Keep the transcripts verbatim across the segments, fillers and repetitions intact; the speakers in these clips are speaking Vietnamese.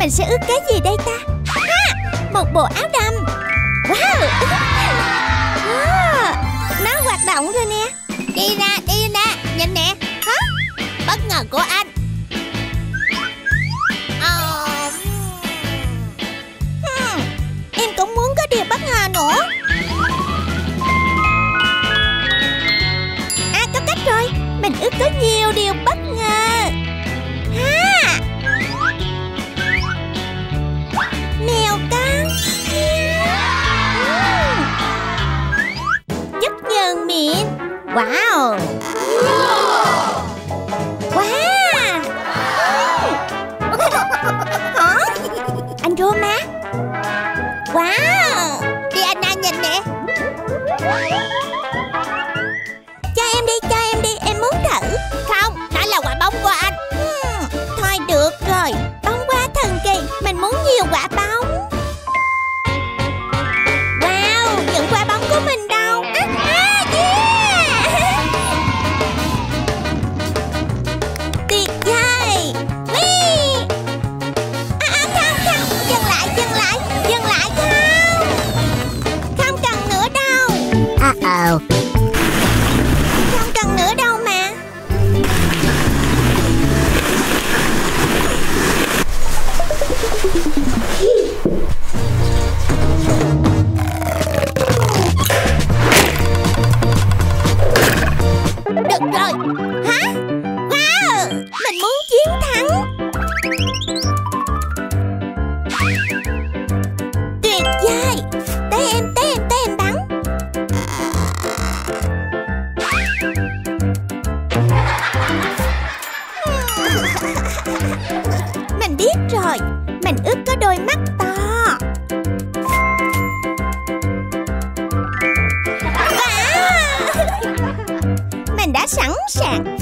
Mình sẽ ướt cái gì đây ta? À, một bộ áo đầm. Wow, wow. Nó hoạt động rồi nè. Đi ra, đi ra, nhìn nè. Hả? Bất ngờ của anh. Oh. hmm. Em cũng muốn có điều bất ngờ nữa. À, có cách rồi. Mình ước có nhiều điều bất ngờ. Ha! Mèo con. Chất nhờn miệng. Wow. Wow. Hả? Anh Roma. Wow. Đi Anna nhìn nè. Cho em đi, cho em đi, em muốn thử. Không, đó là quả bóng của anh. hmm. Thôi được rồi. Bóng quá thần kỳ. Mình muốn nhiều quả bóng. Wow, những quả bóng của mình đâu? À, à, yeah. Tuyệt vời. Whee. À, à, không, không. Dừng lại, dừng lại, dừng lại không. Không cần nữa đâu. Uh-oh. Không cần nữa đâu mà. Được rồi. Hả? Wow, mình muốn chiến thắng. Tuyệt vời. Tới em, tới em, tới em bắn. Mình biết rồi. Mình ước có đôi mắt to. Wow. Mình đã sẵn sàng.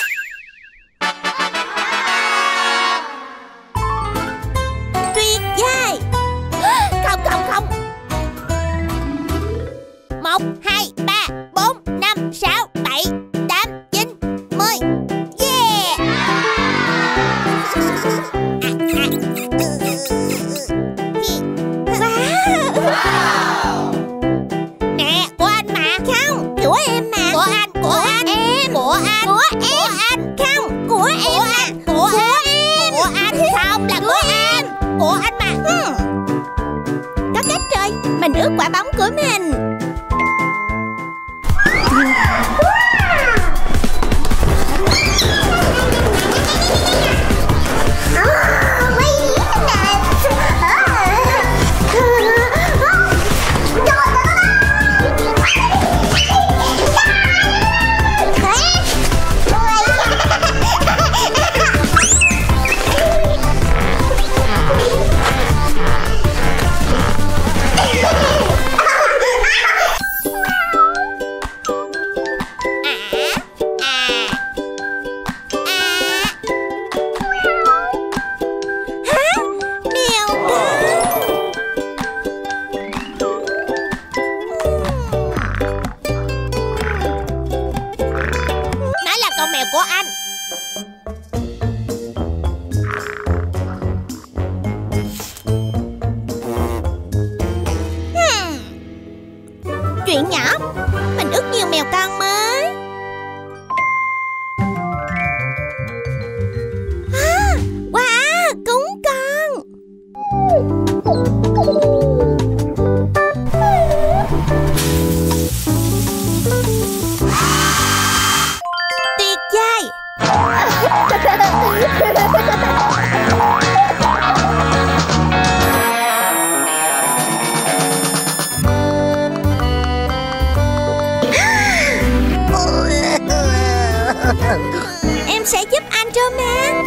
Tuyệt vời. Không, không, không. Một, hai, ba, bốn, năm, sáu, bảy, tám, chín, mười. Yeah. Wow. Nè, của anh mà. Không, của em mà. Của anh, của anh. Em. Của anh. Của em. Của anh. Không, của em Của mà. anh. Của anh. Của anh. Không, là của em. Của anh mà. Hmm. Có cách rồi. Mình ước quả bóng của mình. Của anh. Hmm. Chuyện nhỏ. Mình ước nhiều mèo con mới. À, wow, cúng con. Tuyệt vời. Em sẽ giúp anh Roma.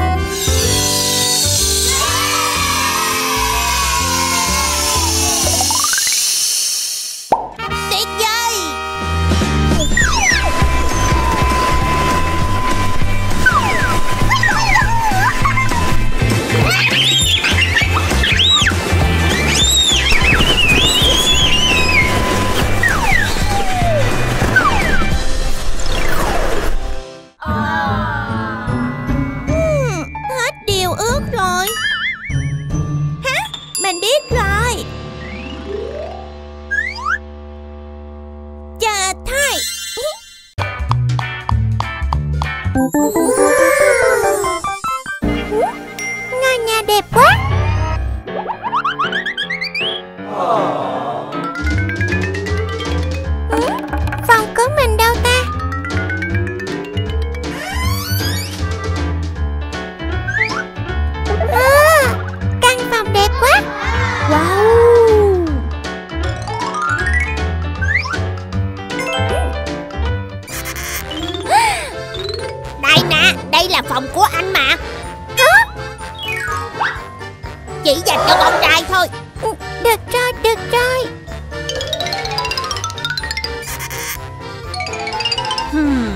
Tuyệt vời. đẹp quá. Ừ, phòng của mình đâu ta? À, căn phòng đẹp quá. Wow. Đây nè, đây là phòng của anh mà. Hả? Chỉ dành cho con trai thôi. Được rồi, được rồi. Hmm.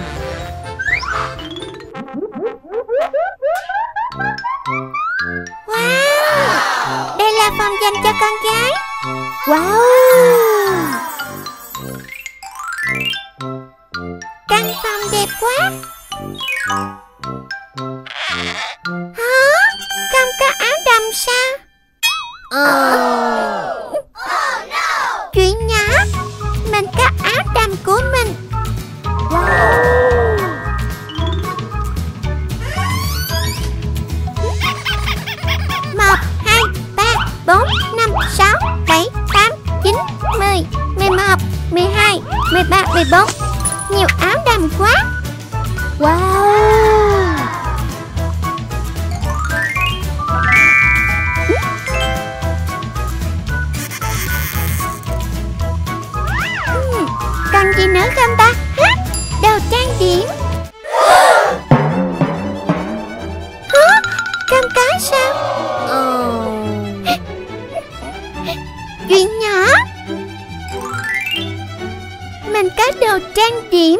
Wow, đây là phòng dành cho con gái. Wow. Căn phòng đẹp quá. Hả? Không có áo đầm sao? Oh. Chuyện nhỏ, mình có áo đầm của mình. Wow. Một, hai, ba, bốn, năm, sáu, bảy, tám, chín, mười, mười một, mười hai, mười ba, mười bốn. Nhiều áo đầm quá. Wow. Uhm, còn gì nữa không ta? Hả? Đồ trang điểm. Hả? Không có sao? Oh. Chuyện nhỏ, mình có đồ trang điểm.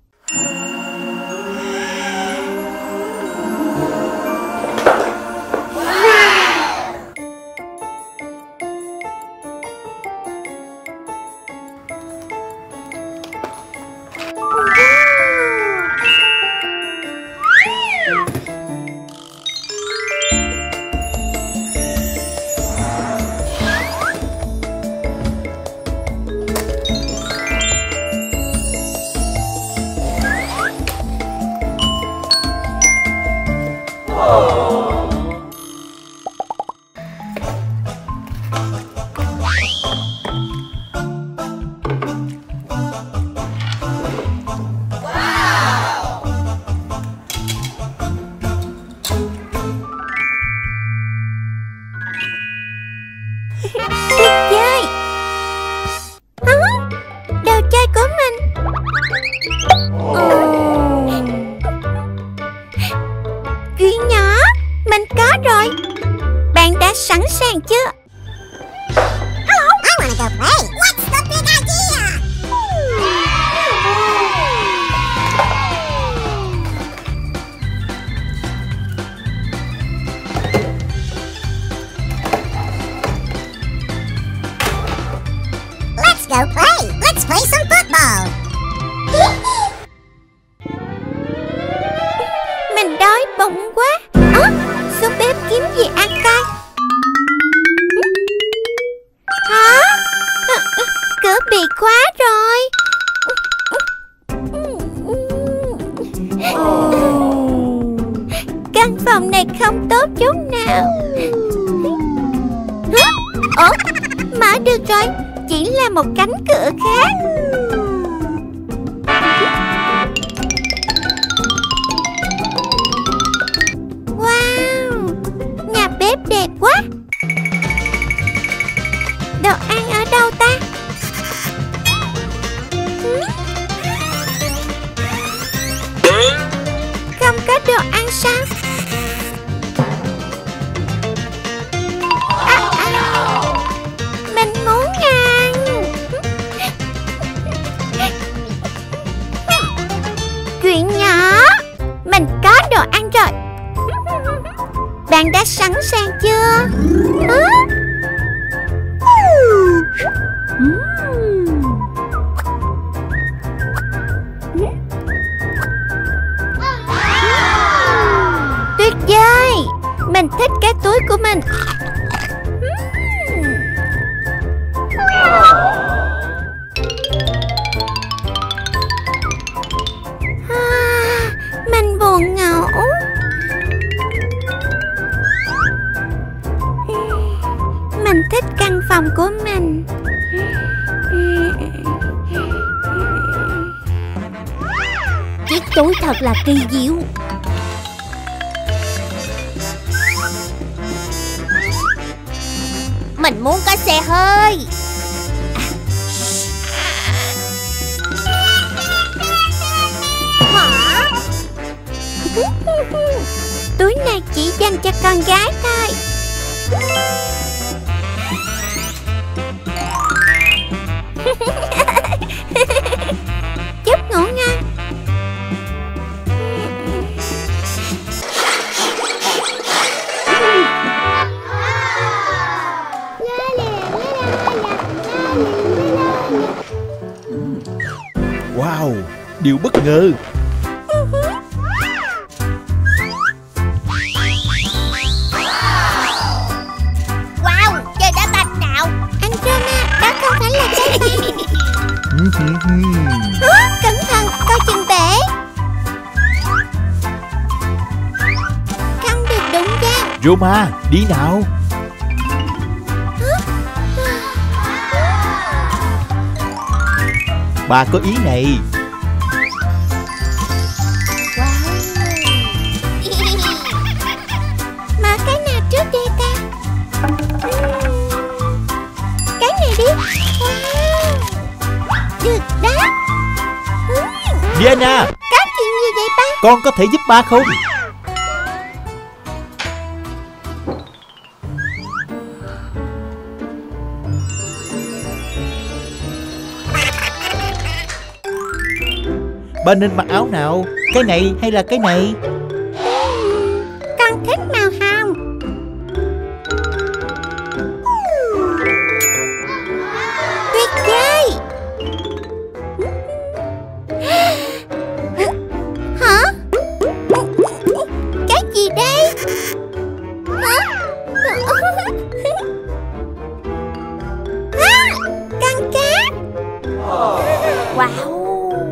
Tuyệt vời. Hả? Đồ chơi của mình. Oh. Chuyện nhỏ, mình có rồi. Bạn đã sẵn sàng chưa? Hello, I wanna go play. What's the big idea? Let's go play. Let's play some football. Mình đói bụng quá. Ơ, xuống bếp kiếm gì ăn coi. Hả? Cửa bị khóa rồi. Căn phòng này không tốt chút nào. Hả? Ủa? Mở được rồi. Chỉ là một cánh cửa khác. Wow, nhà bếp đẹp quá. Đồ ăn ở đâu ta? Không có đồ ăn sao? À, à, mình muốn ăn. Chuyện nhỏ, mình có đồ ăn rồi. Bạn đã sẵn sàng chưa? Hả? Tuyệt vời. Mình thích cái túi của mình. À, mình buồn ngủ. phòng của mình. Chiếc túi thật là kỳ diệu. Mình muốn có xe hơi. Hả? Túi này chỉ dành cho con gái thôi. Chúc ngủ ngon. Wow, điều bất ngờ. Wow, chơi đá banh nào. Anh Roma, đó không phải là cái gì. Hả? Cẩn thận, coi chừng bể. Không được đụng vào. Roma, đi nào. Bà có ý này. Mở cái nào trước đi ta? Cái này đi. Wow. Được đó. Diana, Có chuyện gì vậy ba? con có thể giúp ba không? Ba nên mặc áo nào? Cái này hay là cái này? Con thích màu hồng. Tuyệt vời. Hả? Cái gì đây? Hả? À, con cá. Wow.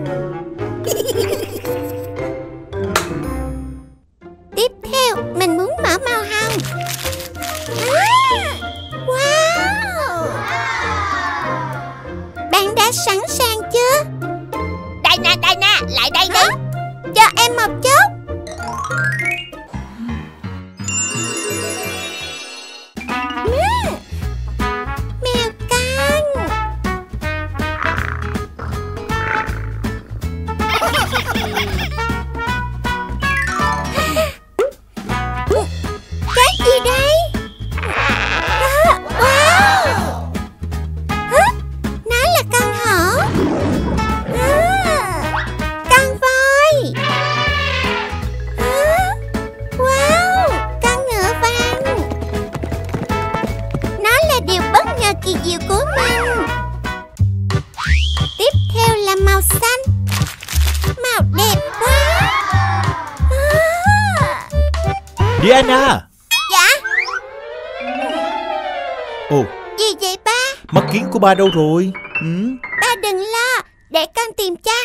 Tiếp theo, mình muốn mở màu hồng. À, wow. Bạn đã sẵn sàng chưa? Diana, Diana, lại đây đi. Cho em một chút. Ừm. Mèo con. Cái gì đây? À, wow. Hả? Nó là con hổ. À, con voi. À, wow, con ngựa vàng. Nó là điều bất ngờ kỳ diệu của mình. Tiếp theo là màu xanh. Màu đẹp quá. À. Diana. Dạ. Ồ, Gì vậy ba? mắt kiến của ba đâu rồi? Ừ? Ba đừng lo, để con tìm cha.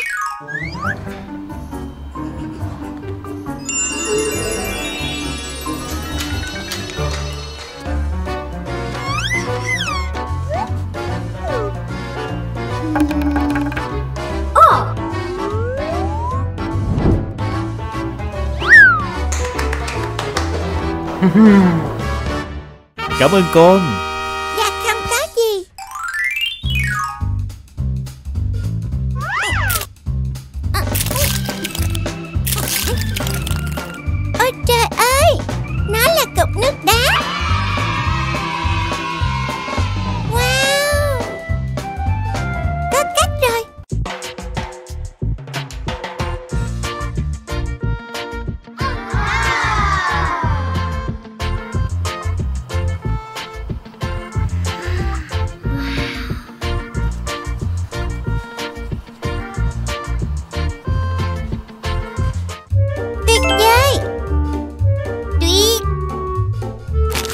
Cảm ơn con. Dạ không có gì. Ôi trời ơi, nó là cục nước đá. Wow, có cách rồi. Tuyệt vời. Tuyệt.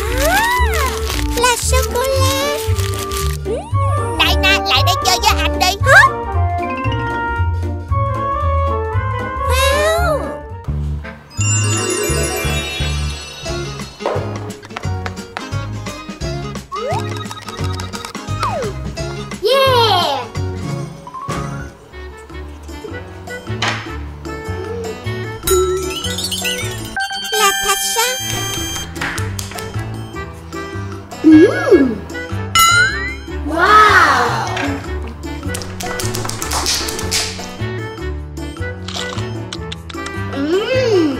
thạch sao? Mm. Wow. Mm.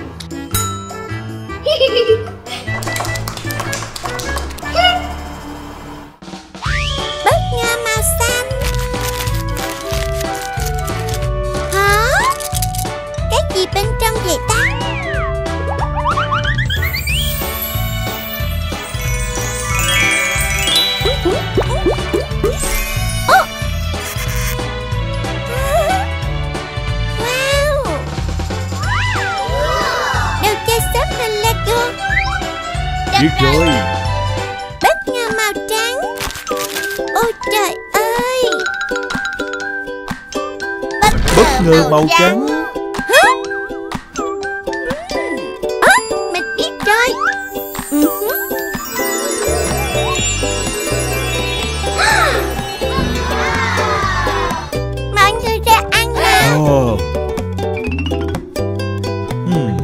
Bất ngờ màu xanh. Hả? Cái gì bên trong vậy ta? Biết rồi. Bất ngờ màu trắng. Ôi trời ơi. Bất ngờ màu trắng. Hả? À, mình biết rồi. Mọi người ra ăn nào. Oh. Hmm.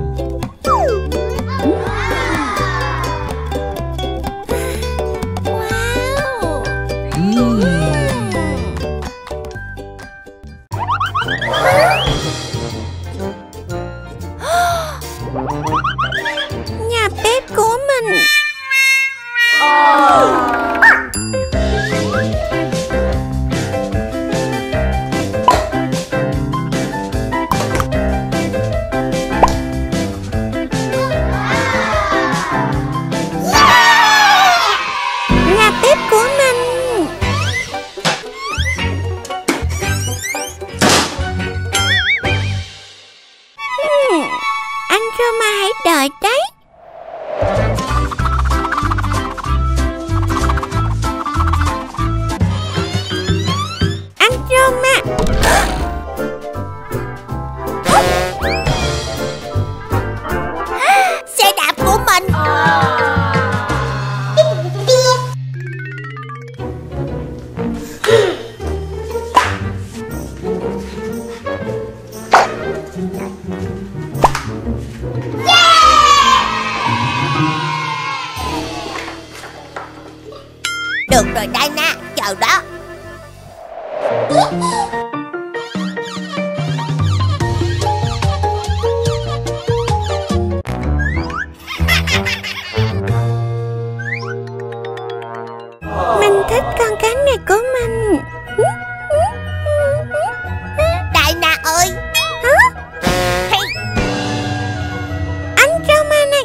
Nhà bếp của mình. Nhà bếp của mình. Hmm. Anh Roma hãy đợi đấy. Anh Roma. Xe đạp của mình. Được rồi Diana, chờ đó. Mình thích con cá này của mình. Diana ơi. Hả? Hey. Anh Roma này.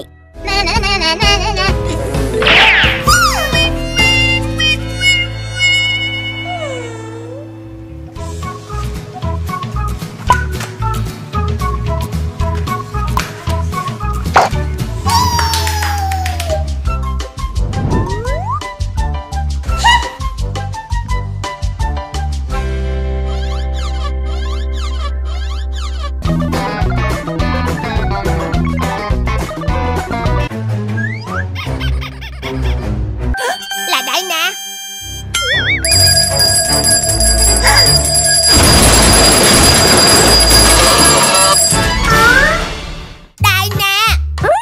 Là Diana. Diana.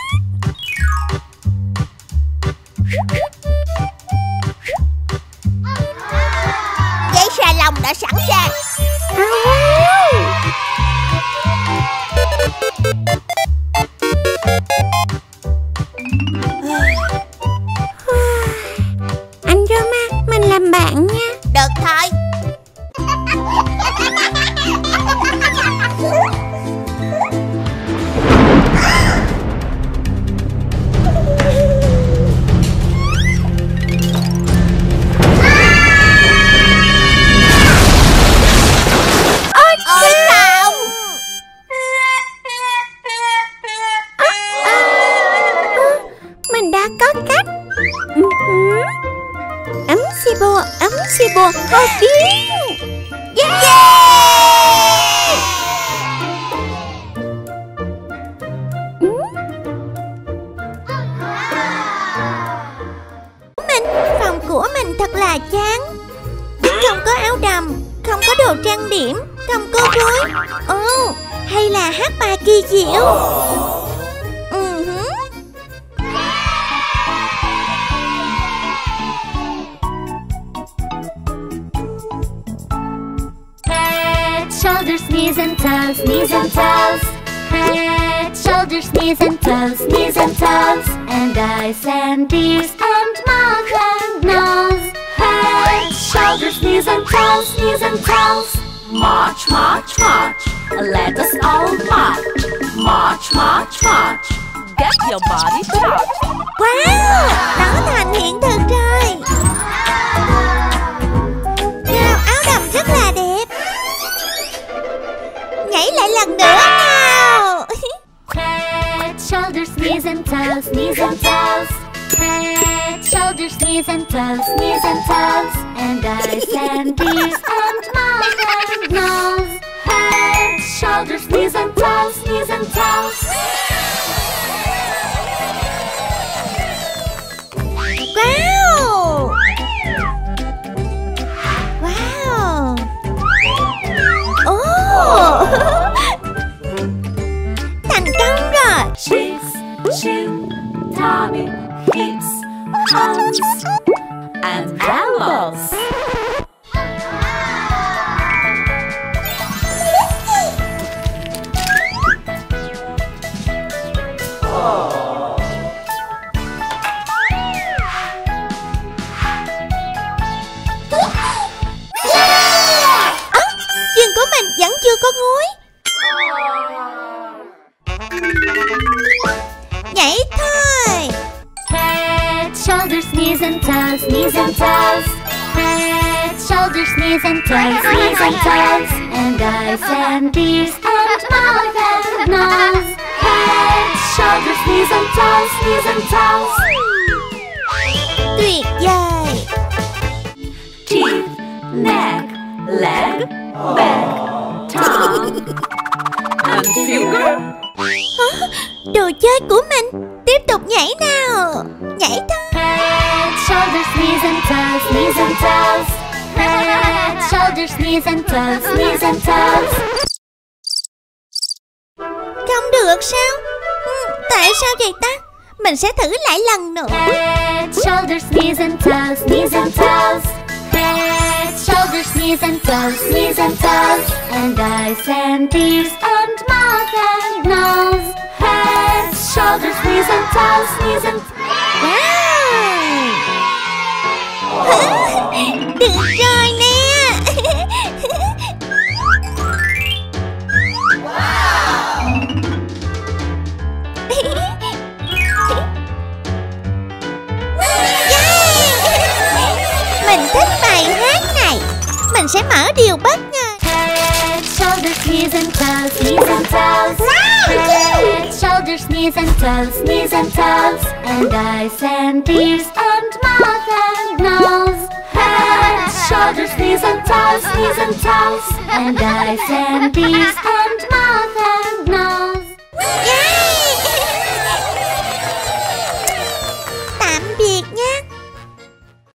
Giấy salon đã sẵn sàng. Anh Roma, mình làm bạn nha. Được thôi. Ôi không. Mình đã có cách. Ấm xì bò, ấm xì bò, hô biến. Yeah! Mình, phòng của mình thật là chán. Không có áo đầm, không có đồ trang điểm, không có gối. Ồ, hay là hát bài kỳ diệu. Ừ hứ. knees and toes, knees and toes. Head, shoulders, knees and toes, knees and toes. And eyes and ears and mouth and nose. Head, shoulders, knees and toes, knees and toes. March, march, march. Let us all march. March, march, march. Get your body charged. Wow, nó thành hiện thực rồi. Nào, áo đầm rất là đẹp. Nhảy lại lần nữa nào. Head, shoulders, knees and toes, knees and toes. Head, shoulders, knees and toes, knees and toes. And eyes and ears and mouth and nose. Head, shoulders, knees and toes, knees and toes. Wow. Wow. Oh. Thành công rồi. Cheeks, chin, tummy, hips, arms, and elbows. Chân của mình vẫn chưa có gối. Nhảy thôi. Head, shoulders, knees and toes, knees and toes. Head, shoulders, knees and toes, knees and toes. And eyes and ears and mouth and nose. Head, shoulders, knees and toes, knees and toes. Tuyệt vời. Teeth, neck, leg, back, tongue, and finger. Hả? Đồ chơi của mình. Tiếp tục nhảy nào. Nhảy thôi. Head, shoulders, knees and toes, knees and toes. Head, shoulders, knees and toes, knees and toes. Không được sao? Ừ, tại sao vậy ta? Mình sẽ thử lại lần nữa. Head, shoulders, knees and toes, knees and toes. Head, shoulders, knees and toes, knees and toes. And eyes and ears and mouth and nose. Head, shoulders, knees and toes, knees and Wow. Được rồi nè. Mình thích bài hát này. Mình sẽ mở điều bất ngờ. Head, shoulders, knees and toes, knees and toes. Head, shoulders, knees and toes, knees and toes. And eyes and ears and mouth and nose. Head, shoulders, knees and toes, knees and toes. And eyes and ears and mouth and nose.